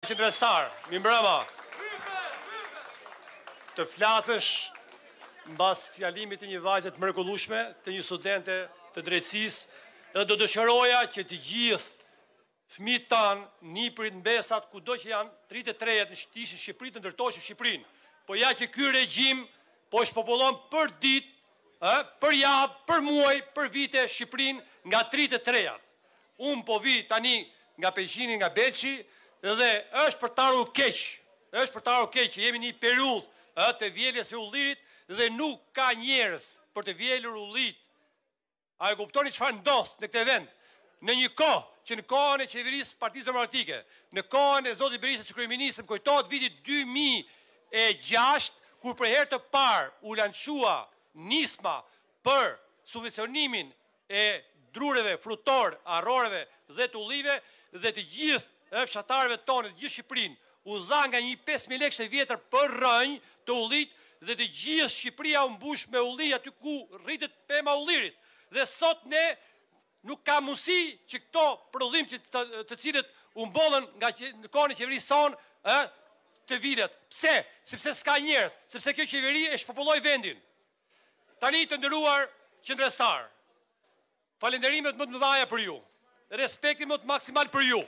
qendrestar, mirëmbrëma. Të flasësh mbas fjalimit të një vajze të mrekullueshme, të një studente të drejtësisë, dhe do dëshiroja që të gjithë fëmijët tanë, nipërit, mbesat, kudo që janë 33 në Shqipëri të ndërtoheshin në Shqipërinë. Po ja që ky regjim po shpopullon për ditë, për javë, për muaj, për vite Shqipërinë nga 33-at. Unë po vi tani nga Peqini, nga Belçi, dhe është për të ardhur keq. Është për të ardhur keq që jemi në një periudhë të vjeljes së ullirit dhe nuk ka njerëz për të vjelur ullit. A e kuptoni çfarë ndodh në këtë vend? Në një kohë që në kohën e qeverisë Partisë Demokratike, në kohën e zotit Berisha si kryeminist, më kujtohet viti 2006, kur për herë të parë u lançua nisma për subvencionimin e drureve, frutor, arroreve dhe të ullive, dhe të gjithë fshatarëve tonë, të gjithë Shqipërinë, u dha nga një 5.000 lekë e vjetër për rënjë të ullit, dhe të gjithë Shqipëria u mbush me ulli aty ku rritet pema ullirit. Dhe sot ne nuk ka mundësi që këto prodhim të cilët u mbollën nga në kohën e qeverisë sonë të vilet. Pse? Sepse s'ka njerëz, sepse kjo qeveri e shpopulloi vendin. Tani të nderuar qendrestar, falënderimet më të mëdha për ju, respekti më të maksimal për ju.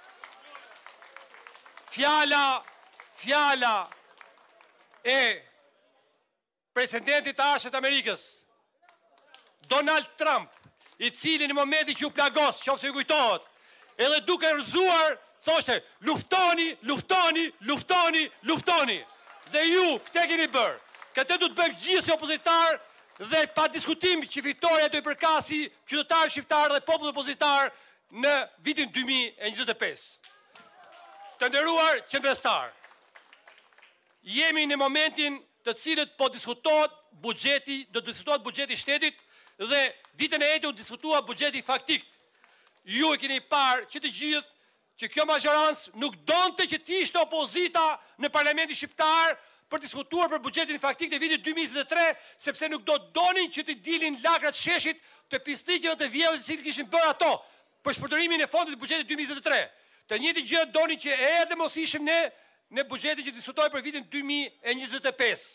Fjala e presidentit të Ashtë të Amerikës, Donald Trump, i cili në momentin që u plagos, qofse ju kujtohet, edhe duke rrëzuar, thoshte, luftoni, luftoni, luftoni, luftoni. Dhe ju, këte keni bërë. Këtë du të bëjmë gjithë si opozitar dhe pa diskutim që fitoria do i përkasi qytetarë shqiptarë dhe popull opozitar në vitin 2025. Të nderuar qendrestar, jemi në momentin të cilët po diskutohet buxheti shtetit dhe ditën e ejtë u diskutua buxheti faktik. Ju e keni parë që të gjithë që kjo mazhorancë nuk donte që të ishte opozita në Parlamentin shqiptar për diskutuar për buxhetin faktik të vitit 2023, sepse nuk donin që të dilin lagrat sheshit të pislikjeve të vjedhur të cilët kishin bërë ato për shpërnderimin e fondit të buxhetit 2023. Të njëjtin gjë donin që edhe mos ishim ne në buxhetin që diskutoi për vitin 2025.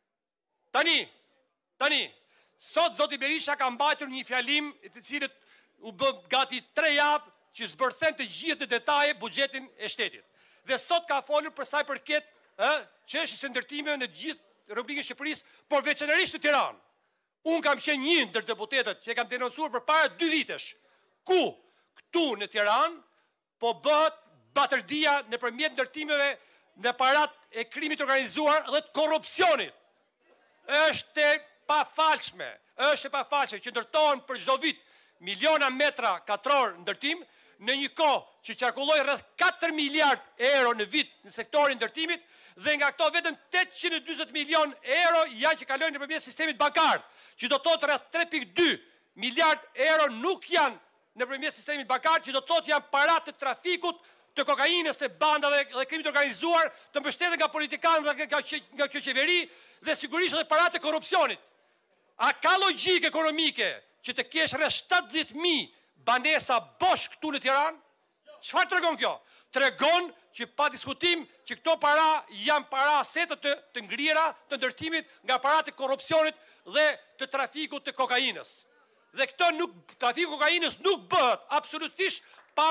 Tani, sot zoti Berisha ka mbajtur një fjalim të cilët u bë gati 3 javë që zbërthen të gjithë detaje buxhetin e shtetit. Dhe sot ka folur për sa i përket çështjes së ndërtimeve në gjithë Republikën e Shqipërisë, por veçanërisht në Tiranë. Unë kam qenë një ndër deputetët që kam denoncuar përpara 2 vitesh, ku këtu në Tiranë po bëhet batërdia nëpërmjet ndërtimeve në parat e krimit organizuar dhe të korrupsionit. Është e pafalshme që ndërtohen për çdo vit miliona metra katror ndërtim, në një kohë që qarkulloi rreth 4 miliard euro në vit në sektorin ndërtimit, dhe nga këto vetëm 840 milion euro janë që kalojnë nëpërmjet sistemit bankar, që do të thotë rreth 3.2 miliard euro nuk janë nëpërmjet sistemit bankar, që do të thotë janë parat të trafikut të kokainës, të bandave dhe krimit organizuar, të mbështetur nga politikanë dhe nga kjo qeveri, dhe sigurisht edhe parat të korrupsionit. A ka logjikë ekonomike që të kesh rreth 70.000 banesa bosh këtu në Tiranë? Çfarë tregon kjo? Tregon që pa diskutim që këto para janë para asetët të ngrira të ndërtimit nga parat të korrupsionit dhe të trafikut të kokainës. Dhe trafiku kokainës nuk bëhet absolutisht pa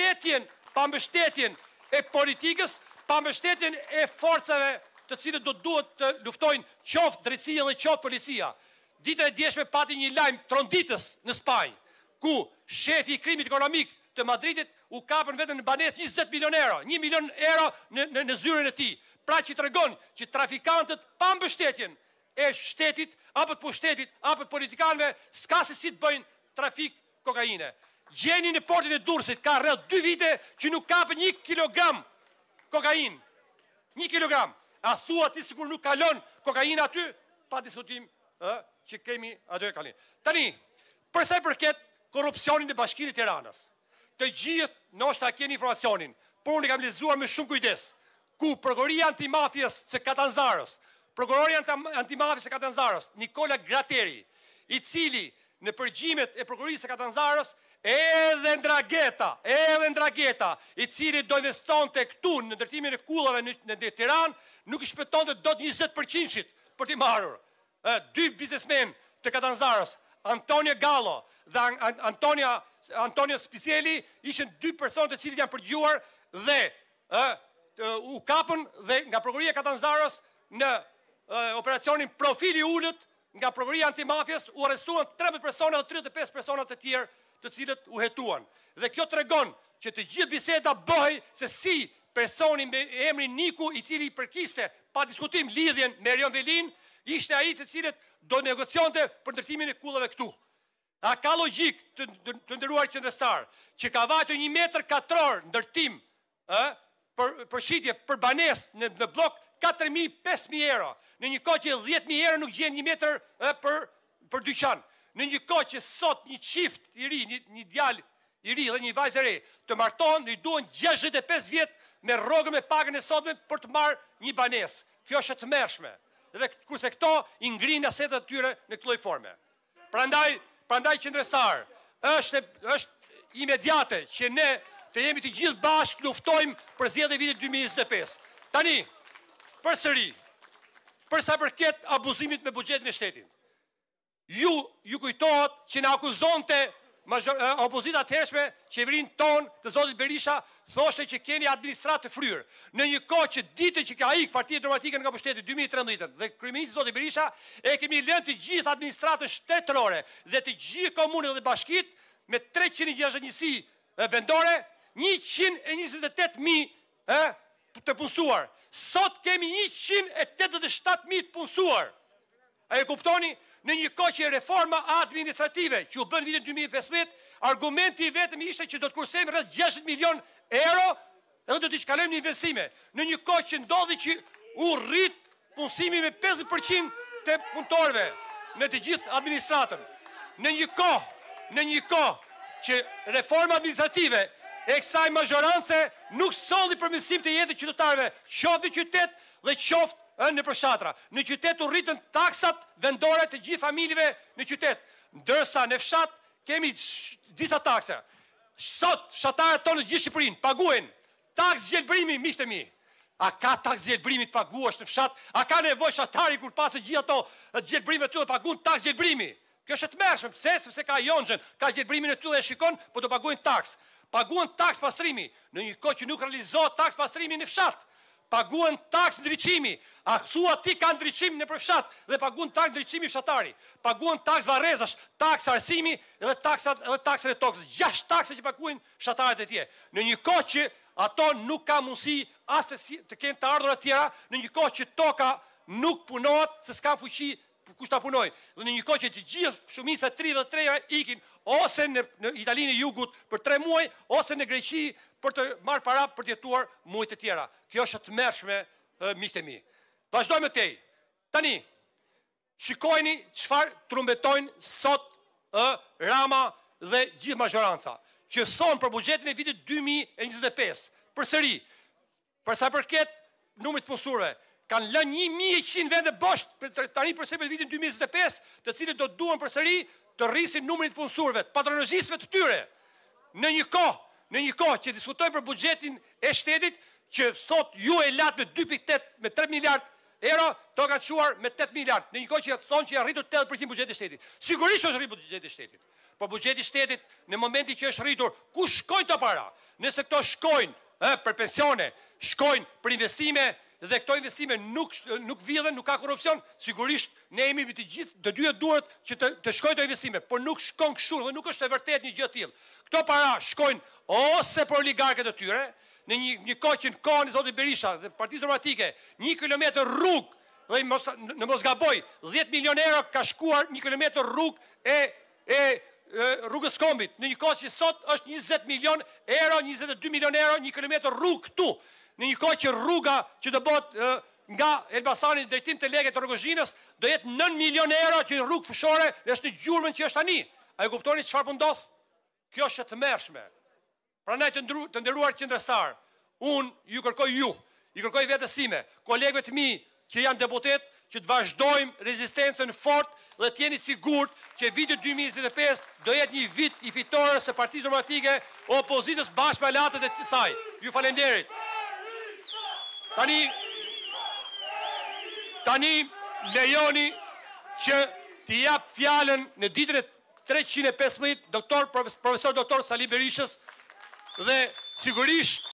mbështetjen e politikës, pa mbështetjen e forcave të cilët duhet të luftojnë qoftë drejtësia dhe qoftë policia. Ditën e djeshme pati një lajm tronditës në Spanjë, ku shefi i krimit ekonomik të Madridit u kapën vetëm në banesë 20 milion euro, 1 milion euro në zyrën e tij. Pra që tregon që trafikantët pa mbështetjen e shtetit, apo të pushtetit, apo të politikanëve, s'ka se si të bëjnë trafik kokaine. Gjeni në portin e Durrësit ka rreth 2 vite që nuk kapën 1 kilogram kokainë. 1 kilogram. A thua ti sikur nuk kalon kokaina aty? Pa diskutim që kemi aty kalin. Tani, përsa i përket korrupsionin e Bashkinë të Tiranës, të gjithë ndoshta keni informacionin, por unë kam lexuar me shumë kujdes, ku prokuroria antimafjes së Katanzarës, prokurori antimafjes së Katanzarës, Nikola Grateri, i cili në përgjimet e prokurorisë së Katanzarës edhe Ndrageta, i cili do investonte këtu në ndërtimin e kullave në Tiranë, nuk i shpëtonte dot 20% për t'i marrur. Dy biznesmen të Katanzaros, Antonio Gallo dhe Antonio Spicieli, ishin dy personë të cilët janë përgjuar dhe u kapën dhe nga prokuroria e Katanzaros në operacionin Profili Ullët, nga prokuroria antimafjes u arrestuan 13 persona dhe 35 persona të tjerë të cilët u hetuan. Dhe kjo tregon që të gjithë biseda bëhej se si personi me emrin Niku, i cili përkiste pa diskutim lidhjen me Erion Velin, ishte ai të cilët do negocionte për ndërtimin e kullave këtu. A ka logjik të nderuar qendrëstar që ka vajtur 1 metër katror ndërtim për shitje për banesë në blok 4.000-5.000 euro, në një kohë që 10.000 euro nuk gjen 1 metër për dyqan. Në një kohë që sot një çift i ri, një djalë i ri dhe një vajzë e re të martohen, i duhen 65 vjet me rrogën me pagën e sotme për të marrë një banesë. Kjo është e tmerrshme. Dhe kurse këto i ngrinë asetet e tyre në këtë lloj forme. Prandaj qendrësar, është imediate që ne të jemi të gjithë bashkë luftojmë për zgjedhjet e vitit 2025. Tani, përsëri, për sa përket abuzimit me buxhetin e shtetit. Ju kujtohet që na akuzonte opozita të hershme, qeverinë tonë të zotit Berisha, thoshte që keni administratë të fryrë. Në një kohë që ditën që ka ikë Partia Demokratike nga pushteti 2013 dhe kryeministri zoti Berisha, e kemi lënë të gjithë administratën shtetërore dhe të gjithë komunët dhe bashkitë me 361 vendore, 128.000 të punësuar. Sot kemi 187.000 të punësuar. A e kuptoni? Në një kohë që reforma administrative që u bën vitin 2015, argumenti i vetëm ishte që do të kursejmë rreth 60 milion euro edhe do t'i shkalojmë në investime. Në një kohë që ndodhi që u rrit punësimi me 50% të punëtorëve në të gjithë administratën. Në një kohë që reforma administrative e kësaj mazhorance nuk solli përmirësim të jetës qytetarëve, qoftë në qytet dhe qoftë në përfshatra. Në qytet u rritën taksat vendore të gjithë familjeve në qytet, ndërsa në fshat kemi disa taksa. Sot fshatarët tonë në gjithë Shqipërinë paguajnë taks gjelbrimi, miqtë e mi. A ka taks gjelbrimi të paguash në fshat? A ka nevojë fshatari kur pasë gjithë ato gjelbrime të paguajnë taks gjelbrimi? Kjo është e tmerrshme. Pse? Sepse ka jonxhen, ka gjelbrimin e tyre e shikon, po do paguajnë taks. Paguajnë taks pastrimi, në një kohë që nuk realizohet taks pastrimi në fshat. Paguan taks ndriçimi. A thua ti ka ndriçim në përfshat dhe paguan taks ndriçimi fshatari. Paguan taks varrezash, taks arsimi dhe taksat e tokës. 6 taksa që paguajnë fshatarët e tjerë. Në një kohë që ato nuk ka mundësi as të kenë të ardhurat të tjera, në një kohë që toka nuk punohet se s'ka fuqi kush ta punojë. Dhe në një kohë që të gjithë shumica 33 ikin ose në Italinë e Jugut për 3 muaj, ose në Greqi për të marrë para për të jetuar muajt e tjera. Kjo është e tmerrshme, miqtë e mi. Vazhdojmë tej. Tani, shikojeni çfarë trumbetojnë sot Rama dhe gjithë mazhoranca, që thonë për buxhetin e vitit 2025. Përsëri, për sa përket numrit të punësuarve, kanë lënë 1100 vende bosh tani për vitin 2025, të cilët do duan përsëri të rrisin numrin të punësuarve, të patronazhistëve të tyre. Në një kohë që diskutojmë për buxhetin e shtetit, që thot ju e latë me 2.8 me 3 miliard euro, to kanë çuar me 8 miliard. Në një kohë që thonë që janë rritur 80% buxheti i shtetit. Sigurisht është rritur buxheti i shtetit. Po buxheti i shtetit në momentin që është rritur, ku shkojnë të para? Nëse këto shkojnë për pensione, shkojnë për investime, dhe këto investime nuk vjedhen, nuk ka korrupsion, sigurisht ne jemi të gjithë të dyja duhet që të shkojnë këto investime, por nuk shkon kështu dhe nuk është e vërtetë një gjë e tillë. Këto para shkojnë ose për oligarkët e tyre, në një kohë që në kohën e zotit Berisha dhe Partisë Demokratike, 1 kilometër rrugë, dhe në mos gaboj, 10 milion euro ka shkuar 1 kilometër rrugë e rrugës Kombit. Në një kohë që sot është 20 milion euro, 22 milion euro 1 kilometër rrugë këtu. Në një kohë që rruga që do bëhet nga Elbasani në drejtim të Legët të Rrogozhinës do jetë 9 milion euro që rrugë fushore është në gjurmën që është tani. A e kuptoni çfarë po ndodh? Kjo është e tmerrshme. Prandaj të nderuar qendrëstar, unë ju kërkoj i kërkoj vetes sime, kolegëve të mi që janë deputet, që të vazhdojmë rezistencën fort dhe të jeni sigurt që viti 2025 do jetë një vit i fitores së Partisë Demokratike o opozitës bashkë me aleatët e saj. Ju falenderit. Tani lejoni që t'i jap fjalën në ditën e 315 profesor doktor Sali Berishës dhe sigurisht